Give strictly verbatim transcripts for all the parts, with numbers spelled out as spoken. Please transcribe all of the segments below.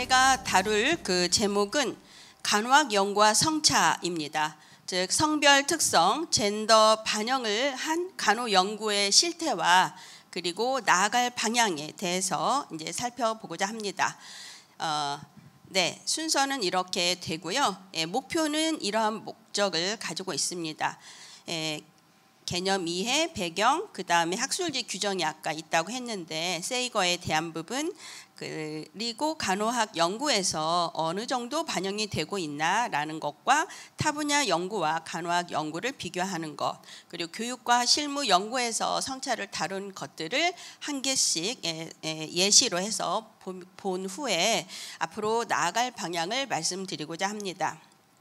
제가 다룰 그 제목은 간호학 연구와 성차입니다. 즉 성별 특성, 젠더 반영을 한 간호 연구의 실태와 그리고 나아갈 방향에 대해서 이제 살펴보고자 합니다. 어, 네, 순서는 이렇게 되고요. 예, 목표는 이러한 목적을 가지고 있습니다. 예, 개념 이해, 배경, 그 다음에 학술지 규정이 아까 있다고 했는데 세이거에 대한 부분, 그리고 간호학 연구에서 어느 정도 반영이 되고 있나라는 것과 타 분야 연구와 간호학 연구를 비교하는 것, 그리고 교육과 실무 연구에서 성차를 다룬 것들을 한 개씩 예시로 해서 본 후에 앞으로 나아갈 방향을 말씀드리고자 합니다.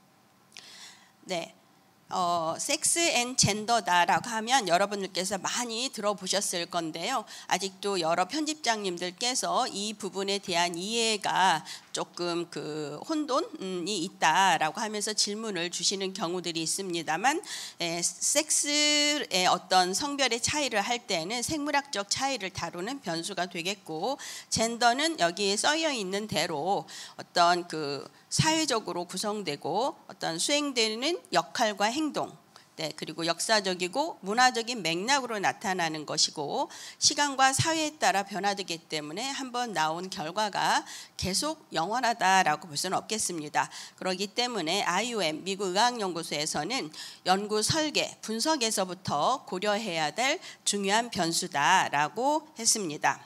네. 어, 섹스 앤 젠더다라고 하면 여러분들께서 많이 들어보셨을 건데요. 아직도 여러 편집장님들께서 이 부분에 대한 이해가 조금 그 혼돈이 있다라고 하면서 질문을 주시는 경우들이 있습니다만, 에, 섹스의 어떤 성별의 차이를 할 때는 생물학적 차이를 다루는 변수가 되겠고, 젠더는 여기에 써여 있는 대로 어떤 그 사회적으로 구성되고 어떤 수행되는 역할과 행동, 네, 그리고 역사적이고 문화적인 맥락으로 나타나는 것이고 시간과 사회에 따라 변화되기 때문에 한번 나온 결과가 계속 영원하다라고 볼 수는 없겠습니다. 그렇기 때문에 아이유엠 미국 의학연구소에서는 연구 설계, 분석에서부터 고려해야 될 중요한 변수다라고 했습니다.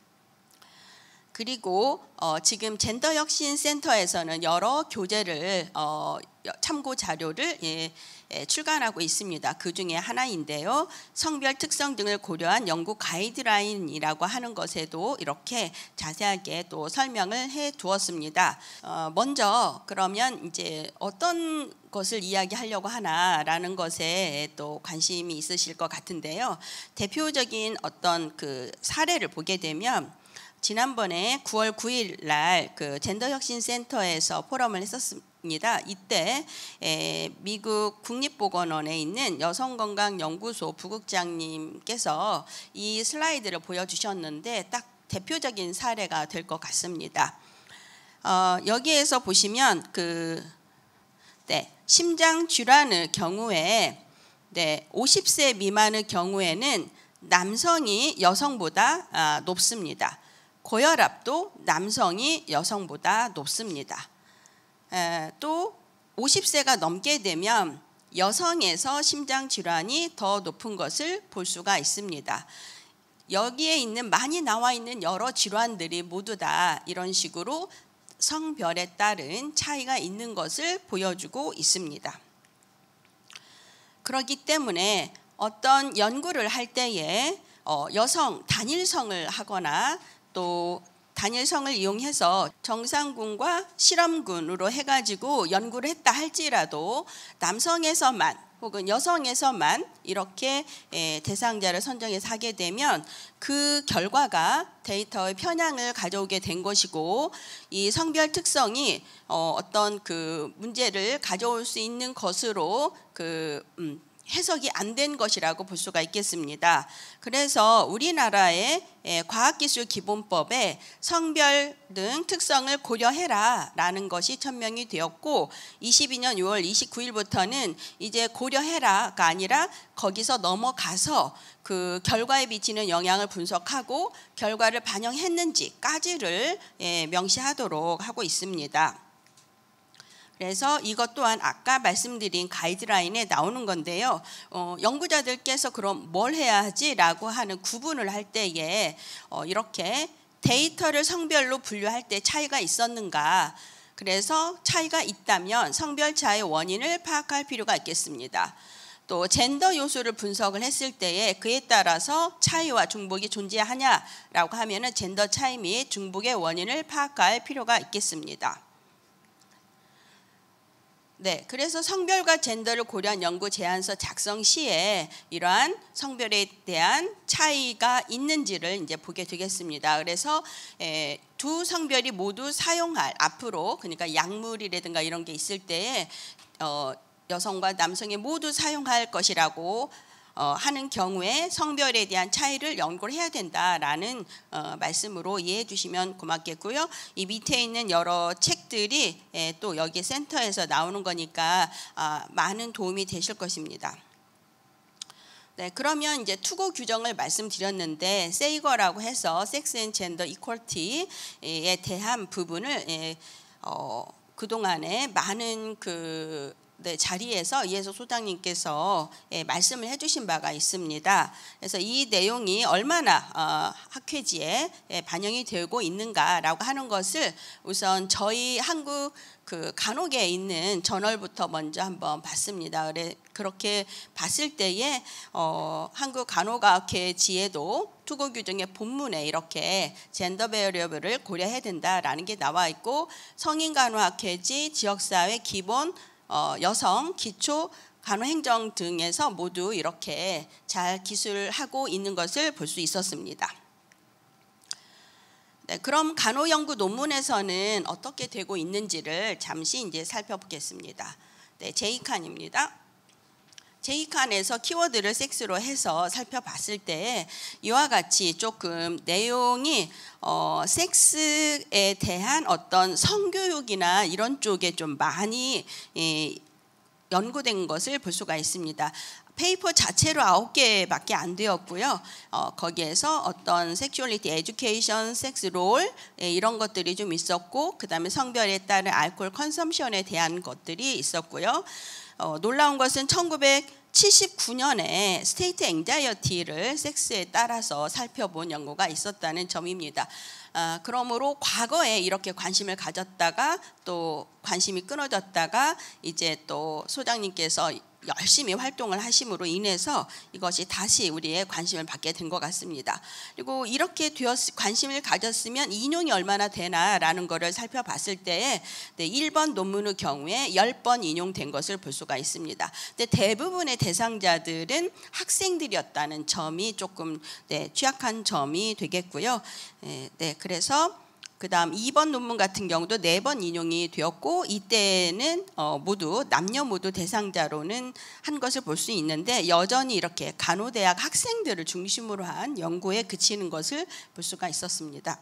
그리고 어, 지금 젠더혁신센터에서는 여러 교재를 어, 참고 자료를 예, 예, 출간하고 있습니다. 그 중에 하나인데요. 성별 특성 등을 고려한 연구 가이드라인이라고 하는 것에도 이렇게 자세하게 또 설명을 해 두었습니다. 어, 먼저 그러면 이제 어떤 것을 이야기하려고 하나라는 것에 또 관심이 있으실 것 같은데요. 대표적인 어떤 그 사례를 보게 되면 지난번에 구월 구일 날 그 젠더혁신센터에서 포럼을 했었습니다. 이때 에, 미국 국립보건원에 있는 여성건강연구소 부국장님께서 이 슬라이드를 보여주셨는데 딱 대표적인 사례가 될 것 같습니다. 어, 여기에서 보시면 그 네, 심장 질환의 경우에 네, 오십 세 미만의 경우에는 남성이 여성보다 아, 높습니다. 고혈압도 남성이 여성보다 높습니다. 에, 또 오십 세가 넘게 되면 여성에서 심장 질환이 더 높은 것을 볼 수가 있습니다. 여기에 있는 많이 나와 있는 여러 질환들이 모두 다 이런 식으로 성별에 따른 차이가 있는 것을 보여주고 있습니다. 그렇기 때문에 어떤 연구를 할 때에 어, 여성 단일성을 하거나 또 단일성을 이용해서 정상군과 실험군으로 해가지고 연구를 했다 할지라도 남성에서만 혹은 여성에서만 이렇게 대상자를 선정해서 하게 되면 그 결과가 데이터의 편향을 가져오게 된 것이고 이 성별 특성이 어떤 그 문제를 가져올 수 있는 것으로 그 음, 해석이 안 된 것이라고 볼 수가 있겠습니다. 그래서 우리나라의 과학기술기본법에 성별 등 특성을 고려해라 라는 것이 천명이 되었고 이십이년 유월 이십구일부터는 이제 고려해라가 아니라 거기서 넘어가서 그 결과에 미치는 영향을 분석하고 결과를 반영했는지까지를 명시하도록 하고 있습니다. 그래서 이것 또한 아까 말씀드린 가이드라인에 나오는 건데요. 어, 연구자들께서 그럼 뭘 해야 하지라고 하는 구분을 할 때에 어, 이렇게 데이터를 성별로 분류할 때 차이가 있었는가? 그래서 차이가 있다면 성별 차이의 원인을 파악할 필요가 있겠습니다. 또 젠더 요소를 분석을 했을 때에 그에 따라서 차이와 중복이 존재하냐라고 하면은 젠더 차이 및 중복의 원인을 파악할 필요가 있겠습니다. 네, 그래서 성별과 젠더를 고려한 연구 제안서 작성 시에 이러한 성별에 대한 차이가 있는지를 이제 보게 되겠습니다. 그래서 에, 두 성별이 모두 사용할 앞으로 그러니까 약물이라든가 이런 게 있을 때에 어, 여성과 남성이 모두 사용할 것이라고 어, 하는 경우에 성별에 대한 차이를 연구를 해야 된다라는 어, 말씀으로 이해해 주시면 고맙겠고요. 이 밑에 있는 여러 책들이 예, 또 여기 센터에서 나오는 거니까 아, 많은 도움이 되실 것입니다. 네, 그러면 이제 투고 규정을 말씀드렸는데 세이거라고 해서 섹스 앤 젠더 이퀄리티에 대한 부분을 예, 어, 그동안에 많은 그 네, 자리에서 이혜석 소장님께서 예, 말씀을 해주신 바가 있습니다. 그래서 이 내용이 얼마나 어, 학회지에 예, 반영이 되고 있는가라고 하는 것을 우선 저희 한국 그 간혹에 있는 저널부터 먼저 한번 봤습니다. 그래 그렇게 봤을 때에 어, 한국 간호과학회지에도 투고 규정의 본문에 이렇게 젠더 베리어블을 고려해야 된다라는 게 나와 있고 성인간호학회지, 지역사회 기본 어, 여성 기초 간호행정 등에서 모두 이렇게 잘 기술하고 있는 것을 볼 수 있었습니다. 네, 그럼 간호연구 논문에서는 어떻게 되고 있는지를 잠시 이제 살펴보겠습니다. 네, 제이 칸입니다. 제이 칸에서 키워드를 섹스로 해서 살펴봤을 때 이와 같이 조금 내용이 어, 섹스에 대한 어떤 성교육이나 이런 쪽에 좀 많이 예, 연구된 것을 볼 수가 있습니다. 페이퍼 자체로 아홉 개밖에 안 되었고요. 어, 거기에서 어떤 섹슈얼리티 에듀케이션, 섹스 롤 예, 이런 것들이 좀 있었고 그 다음에 성별에 따른 알코올 컨섬션에 대한 것들이 있었고요. 어, 놀라운 것은 천구백칠십구 년에 스테이트 앵자이어티를 섹스에 따라서 살펴본 연구가 있었다는 점입니다. 아, 그러므로 과거에 이렇게 관심을 가졌다가 또 관심이 끊어졌다가 이제 또 소장님께서 열심히 활동을 하심으로 인해서 이것이 다시 우리의 관심을 받게 된 것 같습니다. 그리고 이렇게 되었, 관심을 가졌으면 인용이 얼마나 되나라는 것을 살펴봤을 때에 네, 일 번 논문의 경우에 십 번 인용된 것을 볼 수가 있습니다. 근데 대부분의 대상자들은 학생들이었다는 점이 조금 네, 취약한 점이 되겠고요. 네, 네, 그래서 그 다음 이 번 논문 같은 경우도 네 번 인용이 되었고 이때는 어, 모두 남녀 모두 대상자로는 한 것을 볼 수 있는데 여전히 이렇게 간호대학 학생들을 중심으로 한 연구에 그치는 것을 볼 수가 있었습니다.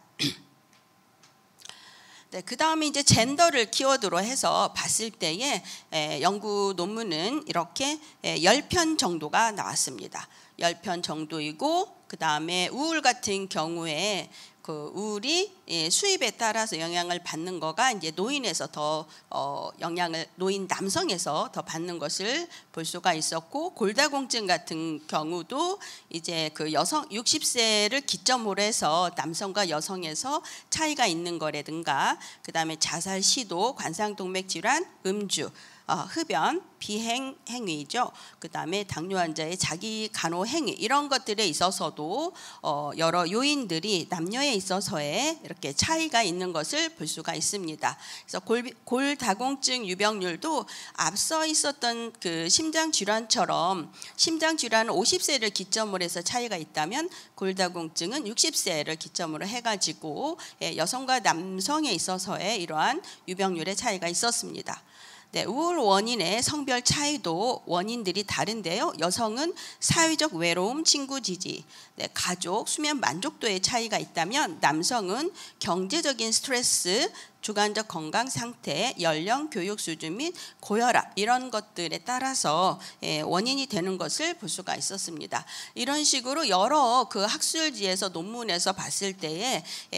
네, 그 다음에 이제 젠더를 키워드로 해서 봤을 때에 에, 연구 논문은 이렇게 에, 십 편 정도가 나왔습니다. 십 편 정도이고 그 다음에 우울 같은 경우에 그 우울이 수입에 따라서 영향을 받는 거가 이제 노인에서 더 어 영향을 노인 남성에서 더 받는 것을 볼 수가 있었고 골다공증 같은 경우도 이제 그 여성 육십 세를 기점으로 해서 남성과 여성에서 차이가 있는 거라든가 그다음에 자살 시도, 관상동맥 질환, 음주 어, 흡연, 비행 행위죠. 그 다음에 당뇨 환자의 자기 간호 행위 이런 것들에 있어서도 어, 여러 요인들이 남녀에 있어서의 이렇게 차이가 있는 것을 볼 수가 있습니다. 그래서 골, 골다공증 유병률도 앞서 있었던 그 심장 질환처럼 심장 질환은 오십 세를 기점으로 해서 차이가 있다면 골다공증은 육십 세를 기점으로 해가지고 예, 여성과 남성에 있어서의 이러한 유병률의 차이가 있었습니다. 네, 우울 원인의 성별 차이도 원인들이 다른데요. 여성은 사회적 외로움, 친구 지지, 네, 가족, 수면 만족도의 차이가 있다면 남성은 경제적인 스트레스, 주관적 건강 상태, 연령, 교육 수준 및 고혈압 이런 것들에 따라서 원인이 되는 것을 볼 수가 있었습니다. 이런 식으로 여러 그 학술지에서 논문에서 봤을 때에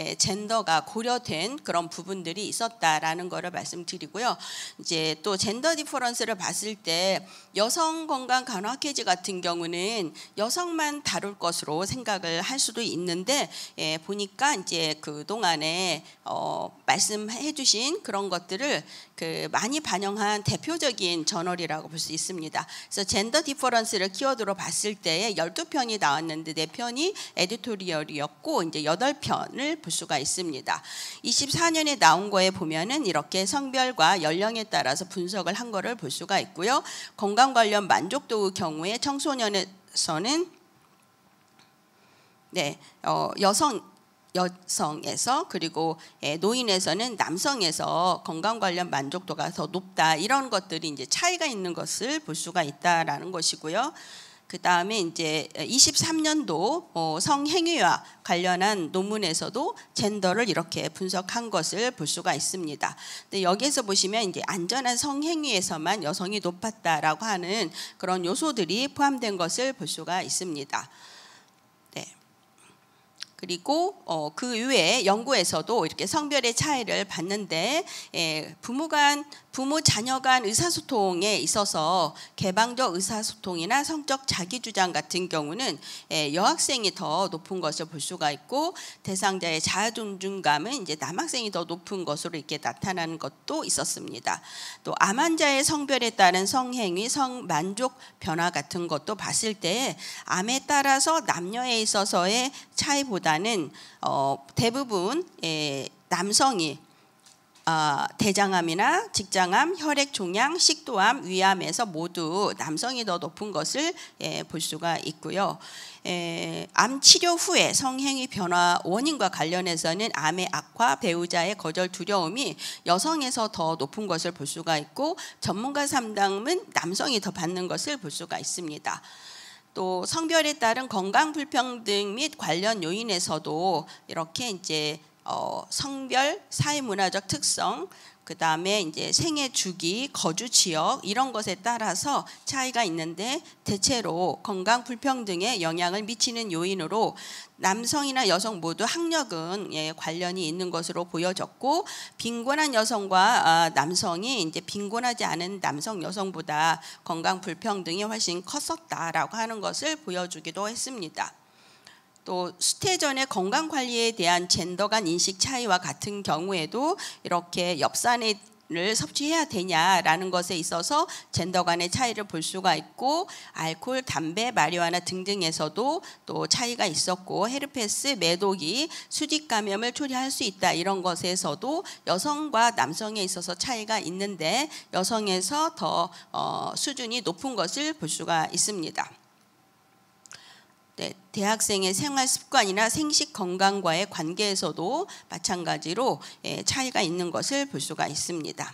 젠더가 고려된 그런 부분들이 있었다라는 것을 말씀드리고요. 이제 또 젠더 디퍼런스를 봤을 때 여성 건강 간호학회지 같은 경우는 여성만 다룰 것으로 생각을 할 수도 있는데 예, 보니까 이제 그 동안에 어, 말씀해주신 그런 것들을 그 많이 반영한 대표적인 저널이라고 볼 수 있습니다. 그래서 젠더 디퍼런스를 키워드로 봤을 때에 십이 편이 나왔는데 네 편이 에디토리얼이었고 이제 여덟 편을 볼 수가 있습니다. 이십사 년에 나온 거에 보면은 이렇게 성별과 연령에 따라서 분석을 한 거를 볼 수가 있고요. 건강 관련 만족도의 경우에 청소년에서는 네, 어, 여성 여성에서 그리고 노인에서는 남성에서 건강 관련 만족도가 더 높다 이런 것들이 이제 차이가 있는 것을 볼 수가 있다라는 것이고요. 그 다음에 이제 이십삼 년도 어, 성행위와 관련한 논문에서도 젠더를 이렇게 분석한 것을 볼 수가 있습니다. 근데 여기에서 보시면 이제 안전한 성행위에서만 여성이 높았다라고 하는 그런 요소들이 포함된 것을 볼 수가 있습니다. 네. 그리고 어, 그 이외에 연구에서도 이렇게 성별의 차이를 봤는데 예, 부모 간 부모 자녀 간 의사소통에 있어서 개방적 의사소통이나 성적 자기주장 같은 경우는 예, 여학생이 더 높은 것을 볼 수가 있고 대상자의 자아존중감은 이제 남학생이 더 높은 것으로 이렇게 나타나는 것도 있었습니다. 또 암 환자의 성별에 따른 성행위, 성만족 변화 같은 것도 봤을 때 암에 따라서 남녀에 있어서의 차이보다는 어, 대부분 예, 남성이 어, 대장암이나 직장암, 혈액종양, 식도암, 위암에서 모두 남성이 더 높은 것을 예, 볼 수가 있고요. 에, 암 치료 후에 성행위 변화 원인과 관련해서는 암의 악화, 배우자의 거절 두려움이 여성에서 더 높은 것을 볼 수가 있고 전문가 상담은 남성이 더 받는 것을 볼 수가 있습니다. 또 성별에 따른 건강 불평등 및 관련 요인에서도 이렇게 이제 어, 성별, 사회문화적 특성, 그 다음에 이제 생애 주기, 거주 지역 이런 것에 따라서 차이가 있는데 대체로 건강 불평등에 영향을 미치는 요인으로 남성이나 여성 모두 학력은 예, 관련이 있는 것으로 보여졌고 빈곤한 여성과 아, 남성이 이제 빈곤하지 않은 남성 여성보다 건강 불평등이 훨씬 컸었다라고 하는 것을 보여주기도 했습니다. 또 수태 전의 건강 관리에 대한 젠더 간 인식 차이와 같은 경우에도 이렇게 엽산을 섭취해야 되냐라는 것에 있어서 젠더 간의 차이를 볼 수가 있고 알코올, 담배, 마리화나 등등에서도 또 차이가 있었고 헤르페스, 매독이 수직 감염을 초래할 수 있다 이런 것에서도 여성과 남성에 있어서 차이가 있는데 여성에서 더 어, 수준이 높은 것을 볼 수가 있습니다. 네, 대학생의 생활 습관이나 생식 건강과의 관계에서도 마찬가지로 예, 차이가 있는 것을 볼 수가 있습니다.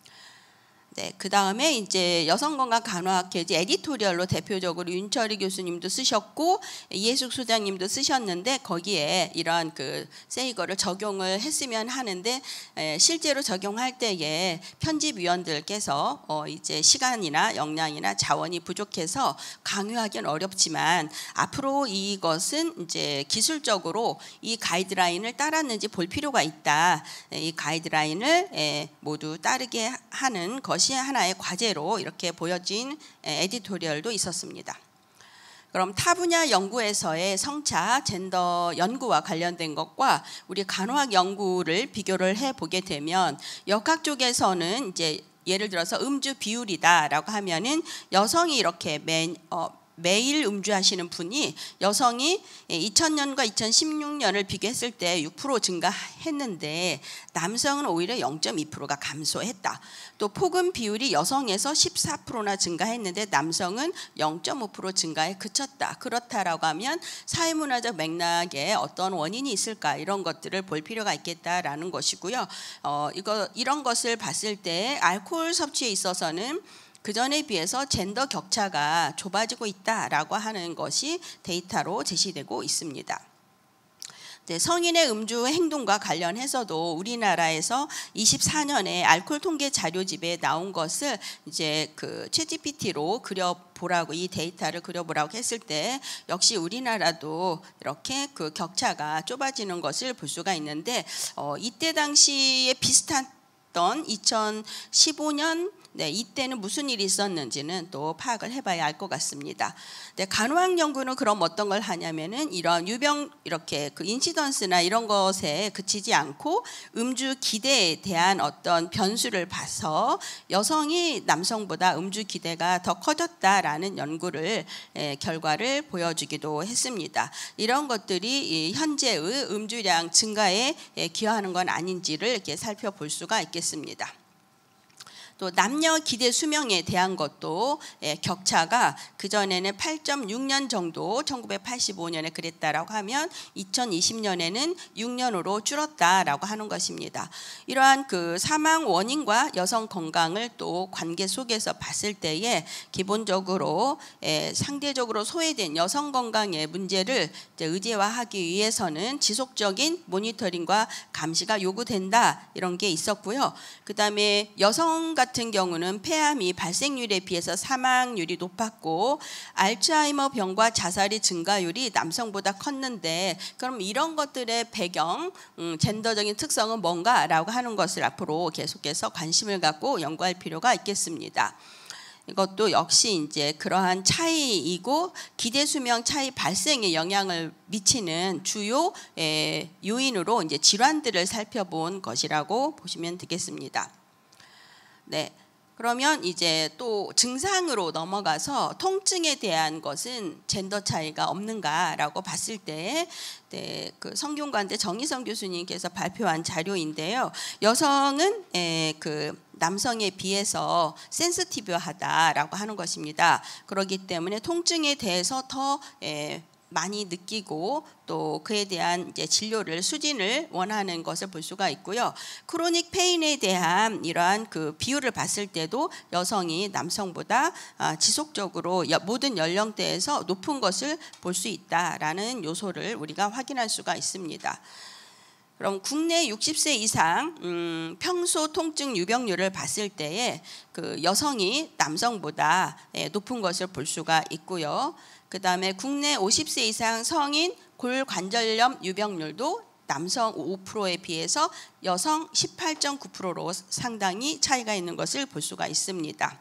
네, 그 다음에 이제 여성건강 간호학회지 에디토리얼로 대표적으로 윤철희 교수님도 쓰셨고 이해숙 소장님도 쓰셨는데 거기에 이러한 그 세이거를 적용을 했으면 하는데 에, 실제로 적용할 때에 편집위원들께서 어, 이제 시간이나 역량이나 자원이 부족해서 강요하기는 어렵지만 앞으로 이것은 이제 기술적으로 이 가이드라인을 따랐는지 볼 필요가 있다. 이 가이드라인을 에, 모두 따르게 하는 것이 하나의 과제로 이렇게 보여진 에디토리얼도 있었습니다. 그럼 타 분야 연구에서의 성차, 젠더 연구와 관련된 것과 우리 간호학 연구를 비교를 해 보게 되면 역학 쪽에서는 이제 예를 들어서 음주 비율이다라고 하면은 여성이 이렇게 매, 어, 매일 음주하시는 분이 여성이 이천 년과 이천십육 년을 비교했을 때 육 퍼센트 증가했는데 남성은 오히려 영 점 이 퍼센트가 감소했다. 또 폭음 비율이 여성에서 십사 퍼센트나 증가했는데 남성은 영 점 오 퍼센트 증가에 그쳤다. 그렇다라고 하면 사회문화적 맥락에 어떤 원인이 있을까 이런 것들을 볼 필요가 있겠다라는 것이고요. 어, 이거 이런 것을 봤을 때 알코올 섭취에 있어서는 그 전에 비해서 젠더 격차가 좁아지고 있다라고 하는 것이 데이터로 제시되고 있습니다. 네, 성인의 음주 행동과 관련해서도 우리나라에서 이십사 년에 알코올 통계 자료집에 나온 것을 이제 그 챗지피티로 그려보라고 이 데이터를 그려보라고 했을 때 역시 우리나라도 이렇게 그 격차가 좁아지는 것을 볼 수가 있는데 어, 이때 당시에 비슷한 이천십오 년 네, 이때는 무슨 일이 있었는지는 또 파악을 해봐야 알 것 같습니다. 네, 간호학 연구는 그럼 어떤 걸 하냐면은 이런 유병 이렇게 그 인시던스나 이런 것에 그치지 않고 음주 기대에 대한 어떤 변수를 봐서 여성이 남성보다 음주 기대가 더 커졌다라는 연구를 에, 결과를 보여주기도 했습니다. 이런 것들이 이 현재의 음주량 증가에 에, 기여하는 건 아닌지를 이렇게 살펴볼 수가 있겠습니다. 또 남녀 기대 수명에 대한 것도 예, 격차가 그전에는 팔 점 육 년 정도 천구백팔십오 년에 그랬다라고 하면 이천이십 년에는 육 년으로 줄었다라고 하는 것입니다. 이러한 그 사망 원인과 여성 건강을 또 관계 속에서 봤을 때에 기본적으로 예, 상대적으로 소외된 여성 건강의 문제를 이제 의제화하기 위해서는 지속적인 모니터링과 감시가 요구된다, 이런 게 있었고요. 그 다음에 여성 같은 경우는 폐암이 발생률에 비해서 사망률이 높았고 알츠하이머 병과 자살의 증가율이 남성보다 컸는데, 그럼 이런 것들의 배경, 음, 젠더적인 특성은 뭔가라고 하는 것을 앞으로 계속해서 관심을 갖고 연구할 필요가 있겠습니다. 이것도 역시 이제 그러한 차이이고 기대 수명 차이 발생에 영향을 미치는 주요 에, 요인으로 이제 질환들을 살펴본 것이라고 보시면 되겠습니다. 네. 그러면 이제 또 증상으로 넘어가서 통증에 대한 것은 젠더 차이가 없는가라고 봤을 때, 네, 그 성균관대 정희성 교수님께서 발표한 자료인데요. 여성은 에, 그 남성에 비해서 센시티브하다라고 하는 것입니다. 그렇기 때문에 통증에 대해서 더 에, 많이 느끼고 또 그에 대한 이제 진료를 수진을 원하는 것을 볼 수가 있고요. 크로닉 페인에 대한 이러한 그 비율을 봤을 때도 여성이 남성보다 지속적으로 모든 연령대에서 높은 것을 볼 수 있다라는 요소를 우리가 확인할 수가 있습니다. 그럼 국내 육십 세 이상 음, 평소 통증 유병률을 봤을 때에 그 여성이 남성보다 예, 높은 것을 볼 수가 있고요. 그 다음에 국내 오십 세 이상 성인 골관절염 유병률도 남성 오 퍼센트에 비해서 여성 십팔 점 구 퍼센트로 상당히 차이가 있는 것을 볼 수가 있습니다.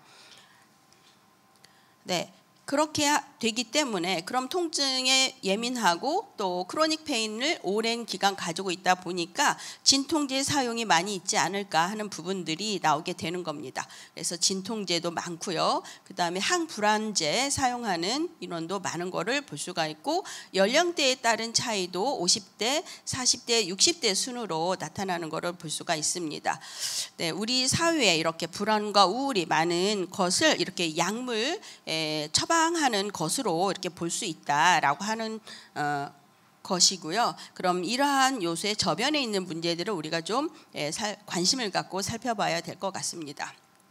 네. 그렇게 되기 때문에 그럼 통증에 예민하고 또 크로닉 페인을 오랜 기간 가지고 있다 보니까 진통제 사용이 많이 있지 않을까 하는 부분들이 나오게 되는 겁니다. 그래서 진통제도 많고요. 그 다음에 항불안제 사용하는 인원도 많은 거를 볼 수가 있고 연령대에 따른 차이도 오십 대, 사십 대, 육십 대 순으로 나타나는 것을 볼 수가 있습니다. 네, 우리 사회에 이렇게 불안과 우울이 많은 것을 이렇게 약물 처방 하는 것으로 이렇게 볼 수 있다라고 하는 어, 것이고요. 그럼 이러한 요소의 저변에 있는 문제들을 우리가 좀 예, 살, 관심을 갖고 살펴봐야 될 것 같습니다.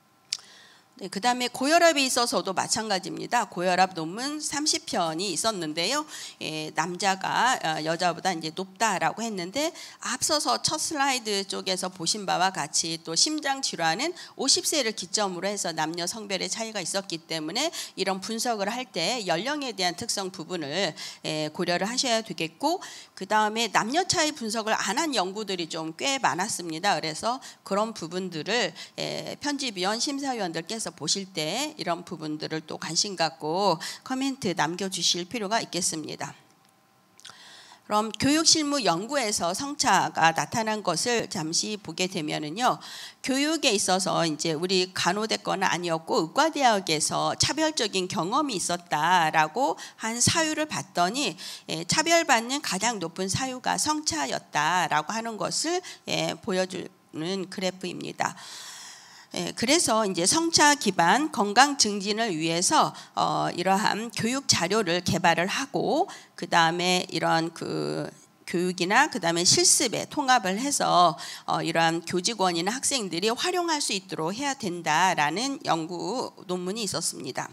네, 그 다음에 고혈압에 있어서도 마찬가지입니다. 고혈압 논문 삼십 편이 있었는데요. 예, 남자가 어, 여자보다 이제 높다라고 했는데 앞서서 첫 슬라이드 쪽에서 보신 바와 같이 또 심장 질환은 오십 세를 기점으로 해서 남녀 성별의 차이가 있었기 때문에 이런 분석을 할 때 연령에 대한 특성 부분을 예, 고려를 하셔야 되겠고, 그 다음에 남녀 차이 분석을 안 한 연구들이 좀 꽤 많았습니다. 그래서 그런 부분들을 예, 편집위원 심사위원들께서 보실 때 이런 부분들을 또 관심 갖고 코멘트 남겨주실 필요가 있겠습니다. 그럼 교육실무 연구에서 성차가 나타난 것을 잠시 보게 되면은요, 교육에 있어서 이제 우리 간호대과는 아니었고 의과대학에서 차별적인 경험이 있었다라고 한 사유를 봤더니 예, 차별받는 가장 높은 사유가 성차였다라고 하는 것을 예, 보여주는 그래프입니다. 예, 그래서 이제 성차 기반 건강 증진을 위해서 어, 이러한 교육 자료를 개발을 하고 그 다음에 이런 그 교육이나 그 다음에 실습에 통합을 해서 어, 이러한 교직원이나 학생들이 활용할 수 있도록 해야 된다라는 연구 논문이 있었습니다.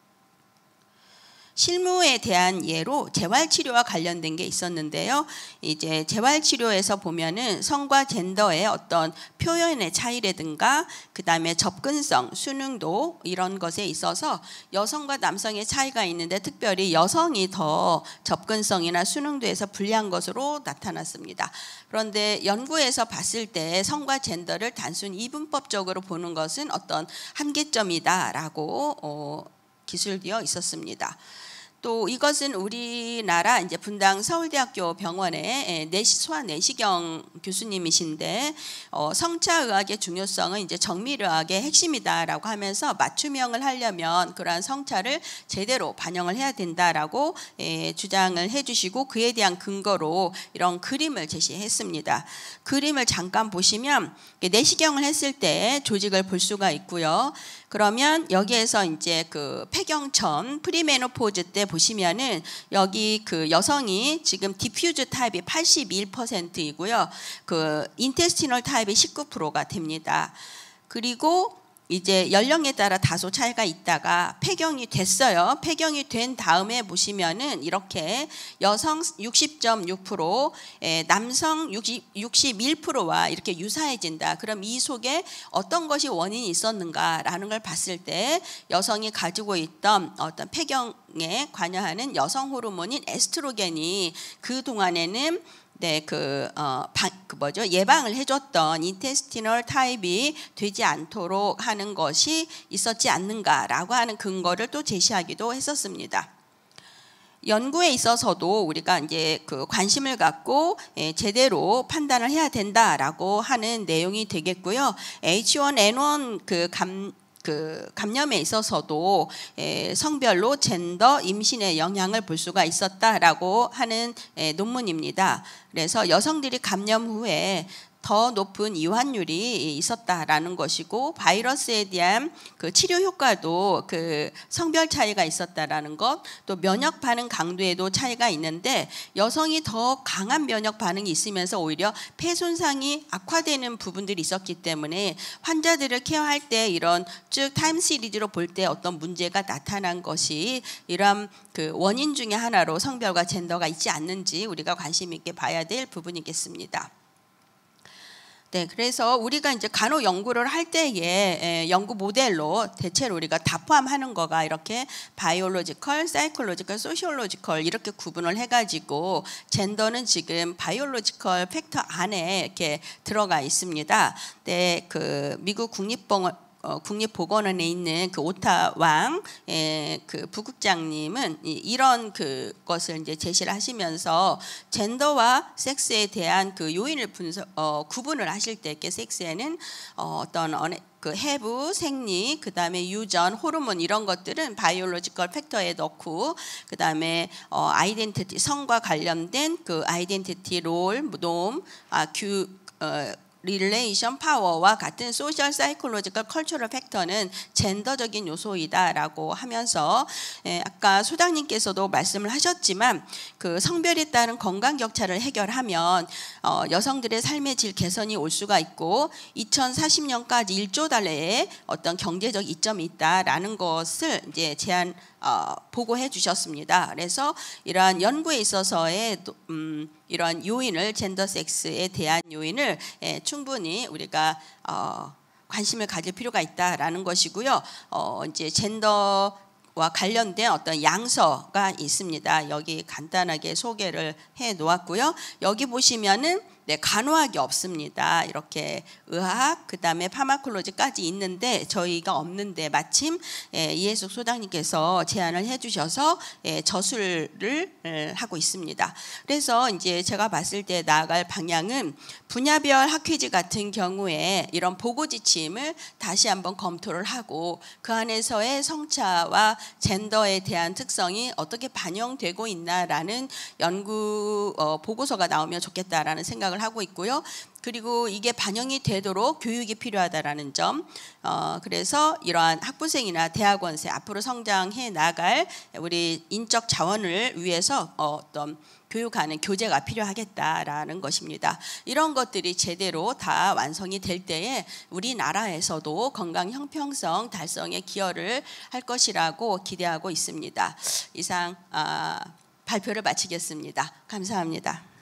실무에 대한 예로 재활치료와 관련된 게 있었는데요. 이제 재활치료에서 보면은 성과 젠더의 어떤 표현의 차이라든가 그 다음에 접근성, 수능도 이런 것에 있어서 여성과 남성의 차이가 있는데 특별히 여성이 더 접근성이나 수능도에서 불리한 것으로 나타났습니다. 그런데 연구에서 봤을 때 성과 젠더를 단순 이분법적으로 보는 것은 어떤 한계점이다라고 어, 기술되어 있었습니다. 또 이것은 우리나라 이제 분당 서울대학교 병원의 내시, 소아 내시경 교수님이신데 어, 성차의학의 중요성은 이제 정밀의학의 핵심이다라고 하면서 맞춤형을 하려면 그러한 성차를 제대로 반영을 해야 된다라고 에, 주장을 해주시고 그에 대한 근거로 이런 그림을 제시했습니다. 그림을 잠깐 보시면 내시경을 했을 때 조직을 볼 수가 있고요. 그러면 여기에서 이제 그 폐경전 프리메노포즈 때 보시면은 여기 그 여성이 지금 디퓨즈 타입이 팔십일 퍼센트이고요. 그 인테스티널 타입이 십구 퍼센트가 됩니다. 그리고 이제 연령에 따라 다소 차이가 있다가 폐경이 됐어요. 폐경이 된 다음에 보시면은 이렇게 여성 육십 점 육 퍼센트, 에, 남성 육십, 육십일 퍼센트와 이렇게 유사해진다. 그럼 이 속에 어떤 것이 원인이 있었는가라는 걸 봤을 때 여성이 가지고 있던 어떤 폐경에 관여하는 여성 호르몬인 에스트로겐이 그 동안에는 네, 그, 어, 바, 그 뭐죠? 예방을 해줬던 인테스티널 타입이 되지 않도록 하는 것이 있었지 않는가라고 하는 근거를 또 제시하기도 했었습니다. 연구에 있어서도 우리가 이제 그 관심을 갖고 예, 제대로 판단을 해야 된다라고 하는 내용이 되겠고요. 에이치 원 엔 원 그 감 그 감염에 있어서도 에, 성별로 젠더 임신의 영향을 볼 수가 있었다라고 하는 에, 논문입니다. 그래서 여성들이 감염 후에 더 높은 이완율이 있었다라는 것이고 바이러스에 대한 그 치료 효과도 그 성별 차이가 있었다라는 것, 또 면역 반응 강도에도 차이가 있는데 여성이 더 강한 면역 반응이 있으면서 오히려 폐 손상이 악화되는 부분들이 있었기 때문에 환자들을 케어할 때 이런 쭉 타임 시리즈로 볼 때 어떤 문제가 나타난 것이 이런 그 원인 중에 하나로 성별과 젠더가 있지 않는지 우리가 관심 있게 봐야 될 부분이겠습니다. 네, 그래서 우리가 이제 간호 연구를 할 때에 연구 모델로 대체로 우리가 다 포함하는 거가 이렇게 바이올로지컬, 사이콜로지컬, 소시올로지컬 이렇게 구분을 해가지고 젠더는 지금 바이올로지컬 팩터 안에 이렇게 들어가 있습니다. 네, 그 미국 국립병원 어, 국립보건원에 있는 그 오타 왕 그 부국장님은 이, 이런 그 것을 이제 제시를 하시면서 젠더와 섹스에 대한 그 요인을 분석 어, 구분을 하실 때 이렇게 섹스에는 어, 어떤 언, 그 해부, 생리, 그 다음에 유전, 호르몬 이런 것들은 바이올로지컬 팩터에 넣고 그 다음에 어, 아이덴티티 성과 관련된 그 아이덴티티 롤, 놈, 아, 규 어, 릴레이션 파워와 같은 소셜 사이콜로지컬 컬처럴 팩터는 젠더적인 요소이다라고 하면서 에, 아까 소장님께서도 말씀을 하셨지만 그 성별에 따른 건강 격차를 해결하면 어, 여성들의 삶의 질 개선이 올 수가 있고 이천사십 년까지 일조 달러의 어떤 경제적 이점이 있다라는 것을 이제 제안 어, 보고해 주셨습니다. 그래서 이러한 연구에 있어서의 음, 이러한 요인을 젠더 섹스에 대한 요인을 예, 충분히 우리가 어, 관심을 가질 필요가 있다라는 것이고요. 어, 이제 젠더 와 관련된 어떤 양서가 있습니다. 여기 간단하게 소개를 해 놓았고요. 여기 보시면은 네, 간호학이 없습니다. 이렇게 의학, 그 다음에 파마콜로지까지 있는데 저희가 없는데 마침 예, 이해숙 소장님께서 제안을 해주셔서 예, 저술을 예, 하고 있습니다. 그래서 이제 제가 봤을 때 나아갈 방향은 분야별 학회지 같은 경우에 이런 보고 지침을 다시 한번 검토를 하고 그 안에서의 성차와 젠더에 대한 특성이 어떻게 반영되고 있나라는 연구 어, 보고서가 나오면 좋겠다라는 생각을 하고 있고요. 그리고 이게 반영이 되도록 교육이 필요하다라는 점. 어, 그래서 이러한 학부생이나 대학원생 앞으로 성장해 나갈 우리 인적 자원을 위해서 어떤 교육하는 교재가 필요하겠다라는 것입니다. 이런 것들이 제대로 다 완성이 될 때에 우리나라에서도 건강 형평성 달성에 기여를 할 것이라고 기대하고 있습니다. 이상 아, 발표를 마치겠습니다. 감사합니다.